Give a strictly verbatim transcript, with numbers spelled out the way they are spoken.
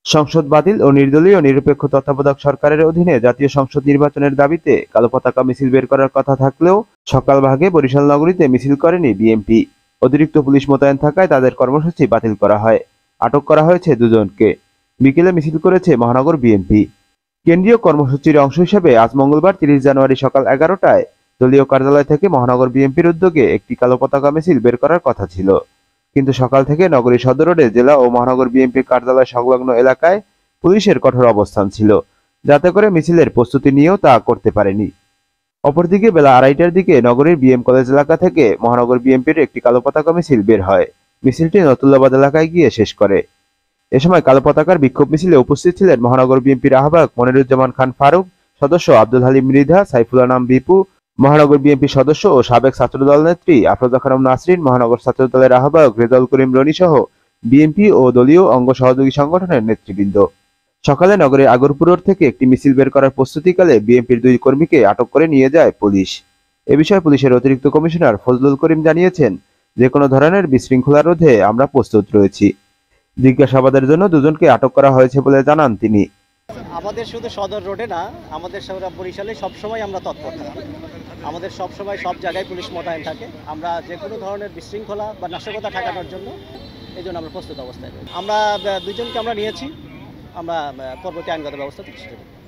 সংসদ বাতিল ও নির্দলীয় নিরপেক্ষ তত্ত্বাবধায়ক সরকারের অধীনে জাতীয় সংসদ নির্বাচনের দাবিতে কালো পতাকা মিছিল বের করার কথা থাকলেও সকাল ভাগে বরিশাল নগরীতে মিছিল করেনি বিএনপি। অতিরিক্ত পুলিশ মোতায়েন থাকায় তাদের কর্মসূচি বাতিল করা হয়। আটক করা হয়েছে দুজনকে। বিকেলে মিছিল করেছে মহানগর বিএনপি। কেন্দ্রীয় কর্মসূচির অংশ হিসেবে আজ মঙ্গলবার তিরিশ জানুয়ারি সকাল এগারোটায় দলীয় কার্যালয় থেকে মহানগর বিএনপির উদ্যোগে একটি কালো পতাকা মিছিল বের করার কথা ছিল, কিন্তু সকাল থেকে নগরীর সদর রোডে জেলা ও মহানগর বিএনপির কার্যালয় সংলগ্ন এলাকায় পুলিশের কঠোর অবস্থান ছিল, যাতে করে মিছিলের প্রস্তুতি নিয়েও তা করতে পারেনি। অপরদিকে বেলা আড়াইটার দিকে নগরীর বিএম কলেজ এলাকা থেকে মহানগর বিএনপির একটি কালো পতাকা মিছিল বের হয়। মিছিলটি নতুল্লাবাদ এলাকায় গিয়ে শেষ করে। এ সময় কালো পতাকার বিক্ষোভ মিছিলে উপস্থিত ছিলেন মহানগর বিএনপির আহ্বায়ক মনিরুজ্জামান খান ফারুক, সদস্য আব্দুল হালিম মৃধা, সাইফুল আনাম বিপু, মহানগর বিএনপির সদস্য ও সাবেক ছাত্রদল নেত্রী আফরোজা খানম নাসরিন, মহানগর ছাত্রদলের আহ্বায়ক রেজাউল করিম রনি সহ বিএনপি ও দলীয় অঙ্গ সহযোগী সংগঠনের নেতৃবৃন্দ। সকালে নগরের আগরপুর রোড থেকে একটি মিছিল বের করার প্রস্তুতিকালে বিএনপির দুই কর্মীকে আটক করে নিয়ে যায় পুলিশ। এ বিষয়ে পুলিশের অতিরিক্ত কমিশনার ফজলুল করিম জানিয়েছেন, যে কোনো ধরনের বিশৃঙ্খলা রোধে আমরা প্রস্তুত রয়েছি। জিজ্ঞাসাবাদের জন্য দুজনকে আটক করা হয়েছে বলে জানান তিনি। আমাদের শুধু সদর রোডে না, আমাদের সারা বরিশালে সবসময় আমরা তৎপর থাকি। আমাদের সবসময় সব জায়গায় পুলিশ মোতায়েন থাকে। আমরা যে কোনো ধরনের বিশৃঙ্খলা বা নাশকতা ঠেকানোর জন্য এই জন্য আমরা প্রস্তুত অবস্থায় রয়েছি। আমরা দুজনকে আমরা নিয়েছি, আমরা পরবর্তী আইনগত ব্যবস্থা চেষ্টা করি।